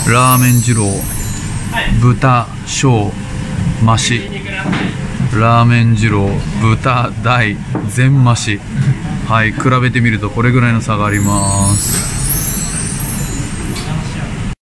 ラーメン二郎、豚小増し、ラーメン二郎、豚大全増し。はい、比べてみるとこれぐらいの差があります。